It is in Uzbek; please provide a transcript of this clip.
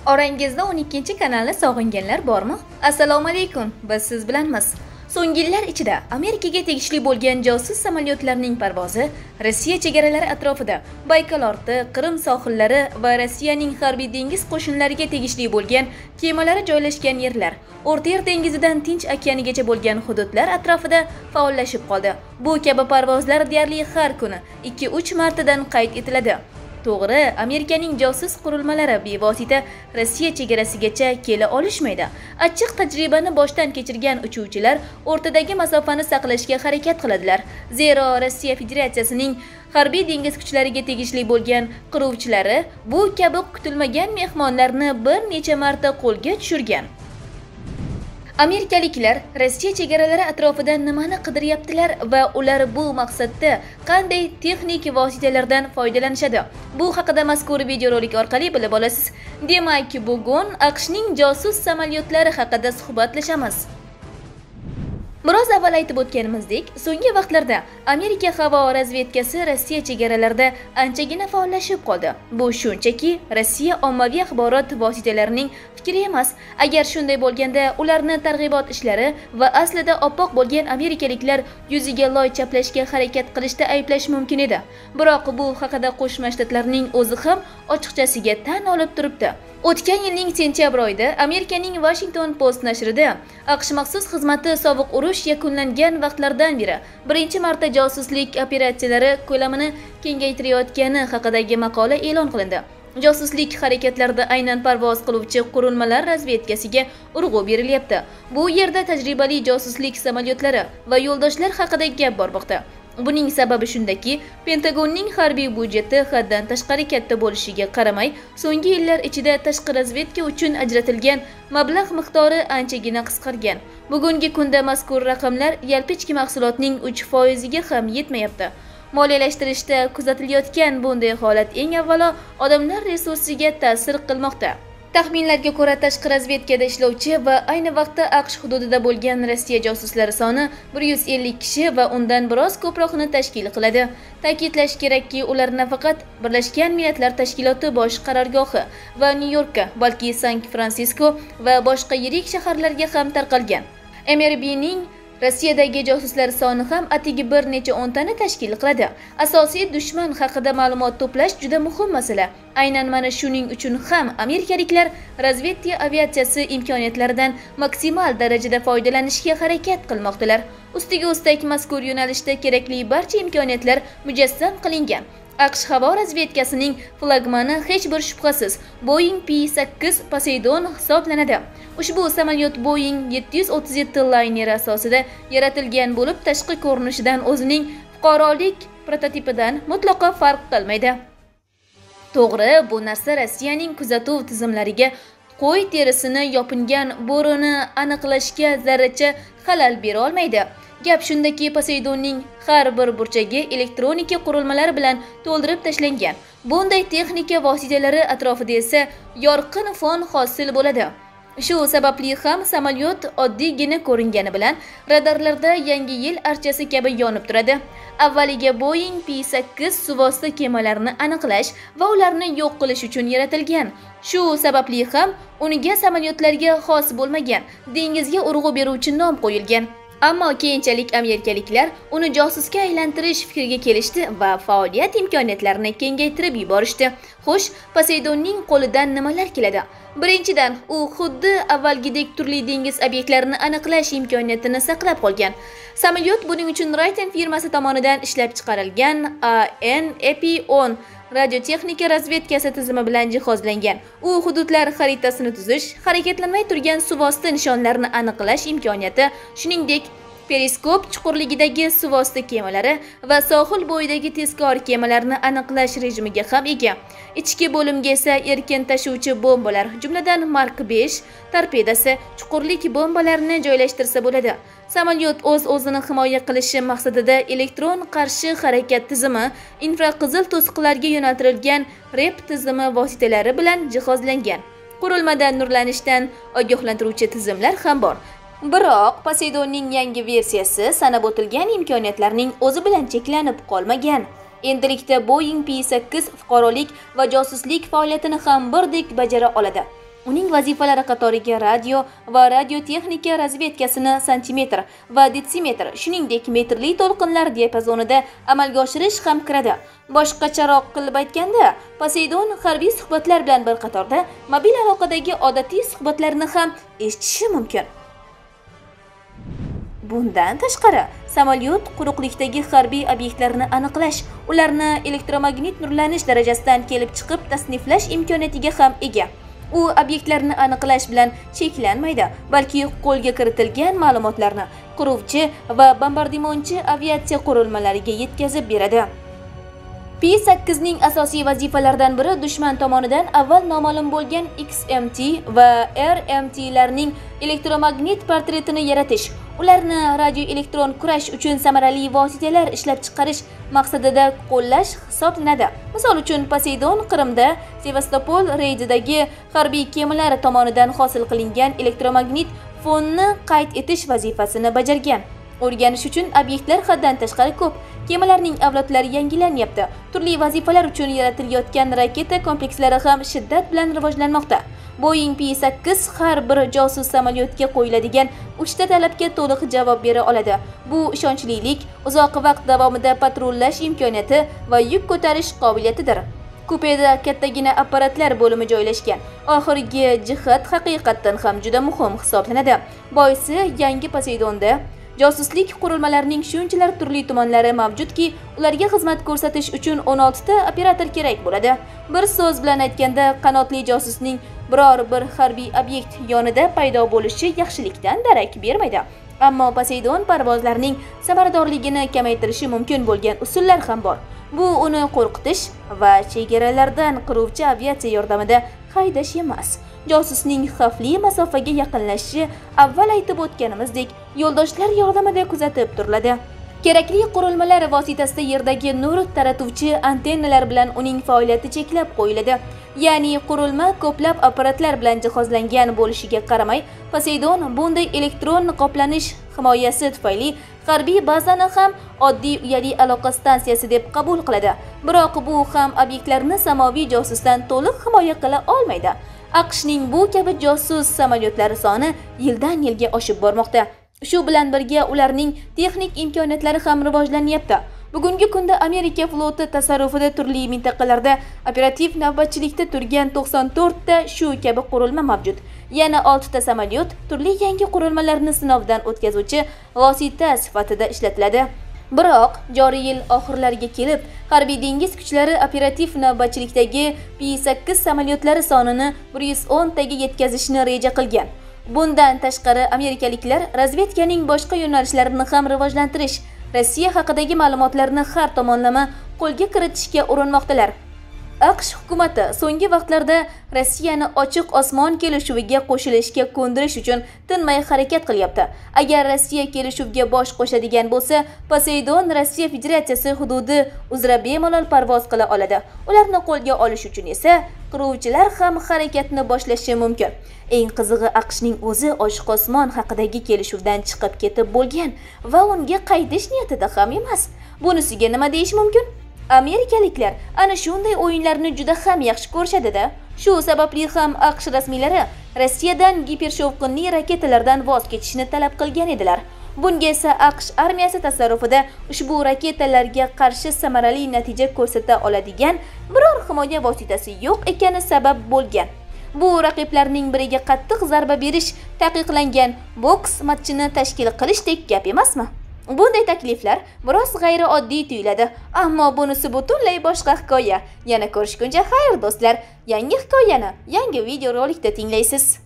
Orangizda 12-kanalni sog'inganlar bormi? Assalomu alaykum. Biz siz bilanmiz. So'nggi yillar ichida Amerikaga tegishli bo'lgan josus samolyotlarning parvozi Rossiya chegaralari atrofida, Baykal orti, Qrim sohillari va Rossiyaning harbiy dengiz qo'shinlariga tegishli bo'lgan kemalari joylashgan yerlar, O'rta Yer dengizidan Tinch okeanigacha bo'lgan hududlar atrofida faollashib qoldi. Bu kabi parvozlar deyarli har kuni 2-3 martadan qayd etiladi. To'g'ri, Amerikaning josus qurilmalari bevosita Rossiya chegarasigacha kela olishmaydi. Achchiq tajribani boshdan kechirgan uchuvchilar o'rtadagi masofani saqlashga harakat qiladilar. Zero Rossiya Federatsiyasining harbiy dengiz kuchlariga tegishli bo'lgan qiruvchilari bu kabi kutilmagan mehmonlarni bir necha marta qo'lga tushirgan. Amerikaliklar Rossiya chegaralari atrofida nimani qidiryaptilar va ular bu maqsadda qanday texnik vositalardan foydalanishadi? Bu haqida mazkur videorolik orqali bilib olasiz. Demak, bugun Ақшнинг josus samolyotlari haqida suhbatlashamiz. Biroz avval aytib o'tganimizdek, so'nggi vaqtlarda Amerika havo razvedkasi Rossiya chegaralarida anchagina faollashib qoldi. Bu shunchaki Rossiya ommaviy axborot vositalarining fikri emas. Agar shunday bo'lganda, ularni targ'ibot ishlari va aslida oppoq bo'lgan amerikaliklar yuziga loy chaplashga harakat qilishda ayblash mumkin edi. Biroq bu haqida Qo'shma Shtatlarning o'zi ham ochiqchasiga tan olib turibdi. O'tgan yilning sentyabr oyida Amerikaning Washington Post nashrida AQSh maxsus xizmati sovuq urush yakunlangan vaqtlardan beri birinchi marta josuslik operatsiyalari ko'lamini kengaytirayotgani haqidagi maqola e'lon qilindi. Josuslik harakatlarida aynan parvoz qiluvchi qurilmalar razvedkasiga urg'u berilyapti. Bu yerda tajribali josuslik samolyotlari va yo'ldoshlar haqida gap bormoqda. Buning sababi shundaki, Pentagonning harbiy budjeti haddan tashqari katta bo'lishiga qaramay, so'nggi yillar ichida tashqi razvedka uchun ajratilgan mablag' miqdori anchagina qisqargan. Bugungi kunda mazkur raqamlar yalpichki mahsulotning 3% ga ham yetmayapti. Moliyalashtirishda kuzatilayotgan bunday holat eng avvalo odamlar resursiga ta'sir qilmoqda. Taxminlarga ko'ra, tashqi razvedkada ishlovchi va ayni vaqtda AQSh hududida bo'lgan Rossiya josuslari soni 150 kishi va undan biroz ko'proqni tashkil qiladi. Ta'kidlash kerakki, ular nafaqat Birlashgan Millatlar Tashkiloti bosh qarorgohi va Nyu-Yorkka, balki San-Fransisko va boshqa yirik shaharlarga ham tarqalgan. MRBning Rossiyadagi josuslar soni ham atigi bir necha o'ntani tashkil qiladi. Asosiy dushman haqida ma'lumot to'plash juda muhim masala. Aynan mana shuning uchun ham amerikaliklar razvedka aviatsiyasi imkoniyatlaridan maksimal darajada foydalanishga harakat qilmoqdalar. Ustiga ustak mazkur yo'nalishda kerakli barcha imkoniyatlar mujassam qilingan. AQSh havo razvedkasining flagmani hech bir shubhasiz Boeing P-8 Poseidon hisoblanadi. Ushbu samolyot Boeing 737 layneri asosida yaratilgan bo'lib, tashqi ko'rinishidan o'zining fuqarolik prototipidan mutlaqo farq qilmaydi. To'g'ri, bu narsa Rossiyaning kuzatuv tizimlariga qo'y terisini yopingan bo'rini aniqlashga zarracha xalal bera olmaydi. Gap shundaki, Poseidonning har bir burchagi elektronika qurilmalari bilan to'ldirib tashlangan. Bunday texnika vositalari atrofida esa yorqin fon hosil bo'ladi. Shu sababli ham samolyot oddiygina ko'ringani bilan radarlarda Yangi yil archasi kabi yonib turadi. Avvaliga Boeing P-8 suvosti kemalarini aniqlash va ularni yo'q qilish uchun yaratilgan. Shu sababli ham unga samolyotlarga xos bo'lmagan dengizga urg'u beruvchi nom qo'yilgan. Ammo keyinchalik amerikaliklar uni josusga aylantirish fikriga kelishdi va faoliyat imkoniyatlarini kengaytirib yuborishdi. Xo'sh, Poseidonning qo'lidan nimalar keladi? Birinchidan, u xuddi avvalgidek turli dengiz obyektlarini aniqlash imkoniyatini saqlab qolgan. Samolyot buning uchun Raytheon firmasi tomonidan ishlab chiqarilgan ANEP-10 radiotexnika razvedkasi tizimi bilan jihozlangan. U hududlar xaritasini tuzish, harakatlanmay turgan suvosti nishonlarini aniqlash imkoniyati, shuningdek periskop chuqurligidagi suvosti kemalari va sohil bo'yidagi tezkor kemalarni aniqlash rejimiga ham ega. Ichki bo'limga esa erkin tashuvchi bombalar, jumladan Mark 5 torpedasi, chuqurlik bombalarini joylashtirsa bo'ladi. Samolyot o'z-o'zini himoya qilishi maqsadida elektron qarshi harakat tizimi, infraqizil to'siqlarga yo'naltirilgan rep tizimi vositalari bilan jihozlangan. Qurilmada nurlanishdan ogohlantiruvchi tizimlar ham bor. Biroq Poseidonning yangi versiyasi sanab o'tilgan imkoniyatlarning o'zi bilan cheklanib qolmagan. Endilikda Boeing P-8 fuqarolik va josuslik faoliyatini ham birdek bajara oladi. Uning vazifalari qatoriga radio va radiotexnika razvedkasini santimetr va detsimetr, shuningdek metrli to'lqinlar diapazonida amalga oshirish ham kiradi. Boshqacharoq qilib aytganda, Poseidon harbiy suhbatlar bilan bir qatorda mobil aloqadagi odatiy suhbatlarni ham eshitishi mumkin. Bundan tashqari, samolyot quruqlikdagi harbiy obyektlarni aniqlash, ularni elektromagnit nurlanish darajasidan kelib chiqib tasniflash imkoniyatiga ham ega. U obyektlarni aniqlash bilan cheklanmaydi, balki qo'lga kiritilgan ma'lumotlarni qiruvchi va bombardimonchi aviatsiya qurilmalariga yetkazib beradi. P-8 ning asosiy vazifalaridan biri dushman tomonidan avval noma'lum bo'lgan XMT va RMT larning elektromagnit portretini yaratish, ularni radioelektron kurash uchun samarali vositalar ishlab chiqarish maqsadida qo'llash hisoblanadi. Misol uchun, Poseidon Qrimda Sevastopol reydidagi harbiy kemalar tomonidan hosil qilingan elektromagnit fonni qayd etish vazifasini bajargan. O'rganish uchun obyektlar haddan tashqari ko'p. Kemalarning avlodlari yangilanyapti. Turli vazifalar uchun yaratilayotgan raketa komplekslari ham shiddat bilan rivojlanmoqda. Boeing P-8 har bir josus samolyotga qo'yiladigan 3 ta talabga to'liq javob bera oladi. Bu ishonchlilik, uzoq vaqt davomida patrullash imkoniyati va yuk ko'tarish qobiliyatidir. Kupeda kattagina apparatlar bo'limi joylashgan. Oxirgi jihat haqiqatan ham juda muhim hisoblanadi. Boisi yangi Poseidonda josuslik qurilmalarining shunchalar turli tumanlari mavjudki, ularga xizmat ko'rsatish uchun 16 ta operator kerak bo'ladi. Bir so'z bilan aytganda, qanotli josusning biror bir harbiy obyekt yonida paydo bo'lishi yaxshilikdan darak bermaydi. Ammo Poseidon parvozlarining samaradorligini kamaytirishi mumkin bo'lgan usullar ham bor. Bu uni qo'rqitish va chegaralardan qiruvchi aviatsiya yordamida haydash emas. Josusning xavfli masofaga yaqinlashishi avval aytib o'tganimizdek, yo'ldoshlar yordamida kuzatib turiladi. Kerakli qurilmalar vositasida yerdagi nur taratuvchi antennalar bilan uning faoliyati cheklab qo'yiladi. Ya'ni qurilma ko'plab apparatlar bilan jihozlangan bo'lishiga qaramay, Poseidon bunday elektron qoplanish himoyasi tufayli harbiy bazani ham oddiy uyali aloqa stansiyasi deb qabul qiladi. Biroq bu ham obyektlarni samoviy josusdan to'liq himoya qila olmaydi. Ақшнинг bu kabi josus samolyotlari soni yildan yilga oshib bormoqda. Shu bilan birga ularning texnik imkoniyatlari ham rivojlanyapti. Bugungi kunda Amerika floti tasarrufida turli mintaqalarda operativ navbatchilikda turgan 94 ta shu kabi qurilma mavjud. Yana 6 ta samolyot turli yangi qurilmalarni sinovdan o'tkazuvchi vosita sifatida ishlatiladi. Biroq joriy yil oxirlariga kelib, harbiy dengiz kuchlari operativ navbatchilikdagi P-8 samolyotlari sonini 110 taga yetkazishni reja qilgan. Bundan tashqari, amerikaliklar razvedkaning boshqa yo'nalishlarini ham rivojlantirish, Rossiya haqidagi ma'lumotlarni har tomonlama qo'lga kiritishga urinmoqdalar. AQSh hukumati so'nggi vaqtlarda Rossiyani ochiq osmon kelishuviga qo'shilishga ko'ndirish uchun tinmay harakat qilyapti. Agar Rossiya kelishuvga bosh qo'shadigan bo'lsa, Poseidon Rossiya Federatsiyasi hududi uzra bemalol parvoz qila oladi. Ularni qo'lga olish uchun esa qiruvchilar ham harakatni boshlashi mumkin. Eng qizig'i, AQShning o'zi ochiq osmon haqidagi kelishuvdan chiqib ketib bo'lgan va unga qaytish niyatida ham emas. Bunisiga nima deyish mumkin? Amerikaliklar ana shunday o'yinlarni juda ham yaxshi ko'rishadi-da. Shu sababli ham AQSh rasmiylari Rossiyadan gipershovqinli raketalardan voz kechishni talab qilgan edilar. Bunga esa AQSh armiyasi tasarrufida ushbu raketalarga qarshi samarali natija ko'rsata oladigan biror himoya vositasi yo'q ekani sabab bo'lgan. Bu raqiblarning biriga qattiq zarba berish taqiqlangan boks matchini tashkil qilishdek gap emasmi? Bunday takliflar biroz g'ayrioddiy tuyuladi, ammo bunisi butunlay boshqa hikoya. Yana ko'rishguncha xayr do'stlar, yangi hikoyani yangi videorolikda tinglaysiz.